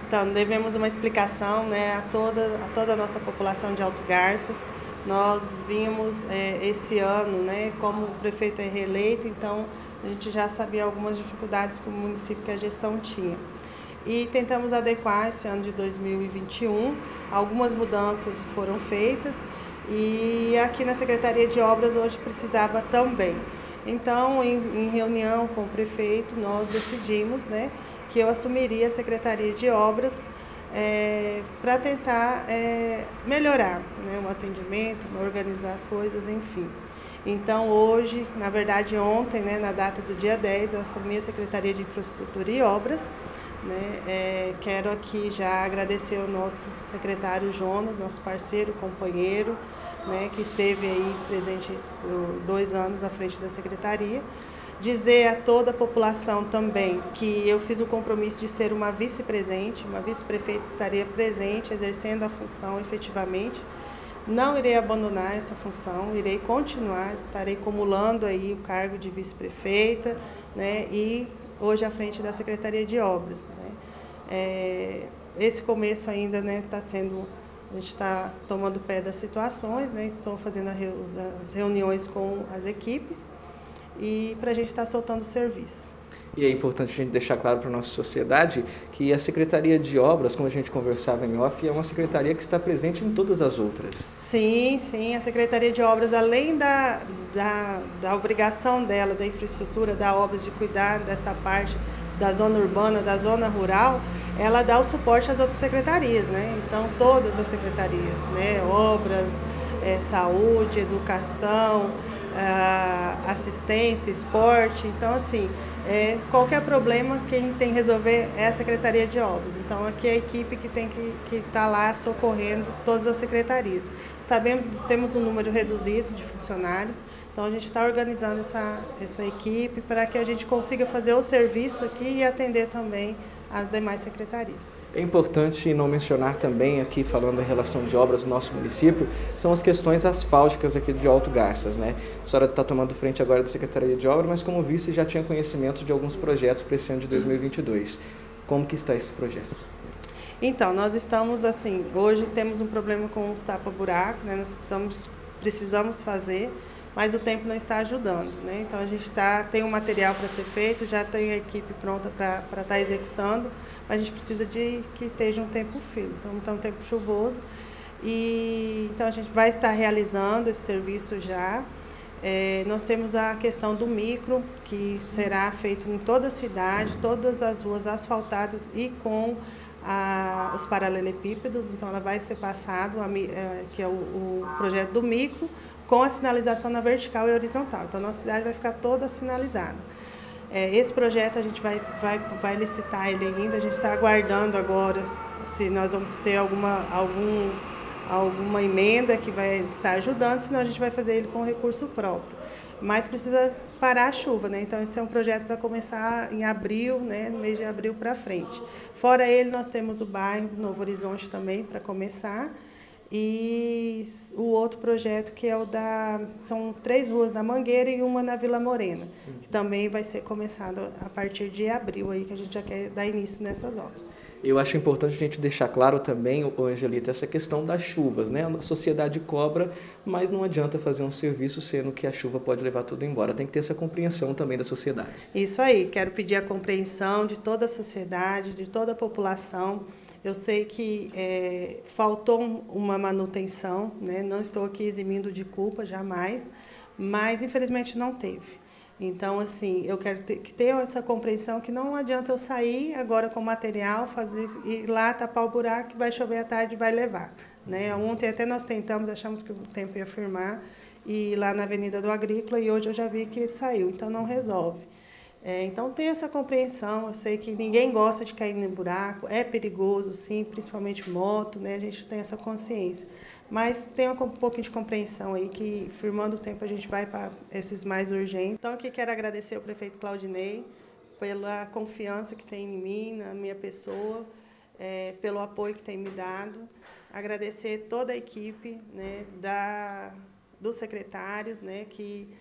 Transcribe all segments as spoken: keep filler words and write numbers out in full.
Então, devemos uma explicação, né, a, toda, a toda a nossa população de Alto Garças. Nós vimos é, esse ano, né, como o prefeito é reeleito, então a gente já sabia algumas dificuldades que o município, que a gestão tinha. E tentamos adequar esse ano de dois mil e vinte e um, algumas mudanças foram feitas e aqui na Secretaria de Obras hoje precisava também. Então, em, em reunião com o prefeito, nós decidimos, né, que eu assumiria a Secretaria de Obras é, para tentar é, melhorar, né, o atendimento, organizar as coisas, enfim. Então, hoje, na verdade ontem, né, na data do dia dez, eu assumi a Secretaria de Infraestrutura e Obras. Né? É, quero aqui já agradecer ao nosso secretário Jonas, nosso parceiro, companheiro, né, que esteve aí presente por dois anos à frente da secretaria. Dizer a toda a população também que eu fiz o compromisso de ser uma vice-presente, uma vice-prefeita estaria presente, exercendo a função efetivamente. Não irei abandonar essa função, irei continuar, estarei acumulando aí o cargo de vice-prefeita, né, e hoje à frente da Secretaria de Obras. Né. É, esse começo ainda está, né, tá sendo, a gente está tomando pé das situações, né, estou fazendo as reuniões com as equipes e para a gente estar tá soltando o serviço. E é importante a gente deixar claro para a nossa sociedade que a Secretaria de Obras, como a gente conversava em off, é uma secretaria que está presente em todas as outras. Sim, sim. A Secretaria de Obras, além da, da, da obrigação dela, da infraestrutura, da obras, de cuidar dessa parte da zona urbana, da zona rural, ela dá o suporte às outras secretarias, né? Então, todas as secretarias, né? Obras, é, saúde, educação, assistência, esporte. Então, assim, é, qualquer problema, quem tem que resolver é a Secretaria de Obras. Então, aqui é a equipe que tem que estar lá socorrendo todas as secretarias. Sabemos que temos um número reduzido de funcionários, então a gente está organizando essa, essa equipe para que a gente consiga fazer o serviço aqui e atender também as demais secretarias. É importante não mencionar também, aqui falando em relação de obras no nosso município, são as questões asfálticas aqui de Alto Garças, né? A senhora está tomando frente agora da Secretaria de Obras, mas como vice já tinha conhecimento de alguns projetos para esse ano de dois mil e vinte e dois. Como que está esse projeto? Então, nós estamos assim, hoje temos um problema com os tapa-buraco, né? Nós estamos, precisamos fazer, mas o tempo não está ajudando, né? Então a gente tá, tem um material para ser feito, já tem a equipe pronta para estar tá executando, mas a gente precisa de que esteja um tempo firme, então está um tempo chuvoso, e então a gente vai estar realizando esse serviço já. É, nós temos a questão do micro, que será feito em toda a cidade, todas as ruas asfaltadas e com a, os paralelepípedos, então ela vai ser passado, a, a, que é o, o projeto do micro, com a sinalização na vertical e horizontal. Então, a nossa cidade vai ficar toda sinalizada. É, esse projeto a gente vai, vai, vai licitar ele ainda, a gente está aguardando agora se nós vamos ter alguma, algum, alguma emenda que vai estar ajudando, senão a gente vai fazer ele com recurso próprio. Mas precisa parar a chuva, né? Então, esse é um projeto para começar em abril, né? No mês de abril para frente. Fora ele, nós temos o bairro Novo Horizonte também para começar. E o outro projeto que é o da... São três ruas na Mangueira e uma na Vila Morena, que também vai ser começado a partir de abril, aí, que a gente já quer dar início nessas obras. Eu acho importante a gente deixar claro também, Angelita, essa questão das chuvas, né? A sociedade cobra, mas não adianta fazer um serviço sendo que a chuva pode levar tudo embora. Tem que ter essa compreensão também da sociedade. Isso aí, quero pedir a compreensão de toda a sociedade, de toda a população. Eu sei que é, faltou uma manutenção, né? Não estou aqui eximindo de culpa, jamais, mas infelizmente não teve. Então, assim, eu quero ter, que tenham essa compreensão que não adianta eu sair agora com material, fazer, ir lá tapar o buraco, que vai chover à tarde e vai levar. Né? Ontem até nós tentamos, achamos que o tempo ia firmar, e ir lá na Avenida do Agrícola, e hoje eu já vi que saiu, então não resolve. É, então, tenho essa compreensão, eu sei que ninguém gosta de cair no buraco, é perigoso, sim, principalmente moto, né? A gente tem essa consciência. Mas tenha um pouquinho de compreensão aí, que firmando o tempo a gente vai para esses mais urgentes. Então, aqui quero agradecer ao prefeito Claudinei pela confiança que tem em mim, na minha pessoa, é, pelo apoio que tem me dado. Agradecer toda a equipe, né, da, dos secretários, né, que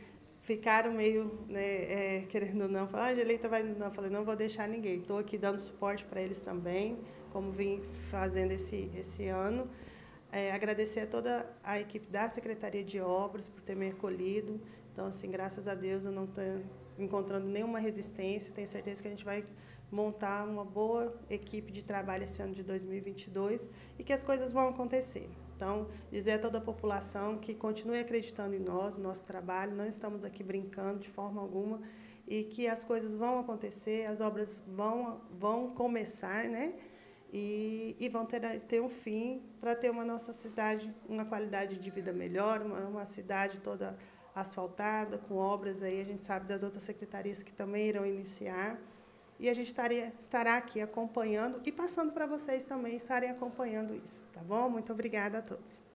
ficaram meio, né, é, querendo ou não, falar, ah, Angelita vai, não, eu falei, não vou deixar ninguém, estou aqui dando suporte para eles também, como vim fazendo esse, esse ano. É, agradecer a toda a equipe da Secretaria de Obras por ter me acolhido. Então, assim, graças a Deus eu não estou encontrando nenhuma resistência. Tenho certeza que a gente vai montar uma boa equipe de trabalho esse ano de dois mil e vinte e dois e que as coisas vão acontecer. Então, dizer a toda a população que continue acreditando em nós, no nosso trabalho, não estamos aqui brincando de forma alguma e que as coisas vão acontecer, as obras vão, vão começar, né? E, e vão ter, ter um fim para ter uma nossa cidade, uma qualidade de vida melhor, uma, uma cidade toda asfaltada, com obras aí, a gente sabe das outras secretarias que também irão iniciar. E a gente estaria, estará aqui acompanhando e passando para vocês também estarem acompanhando isso, tá bom? Muito obrigada a todos.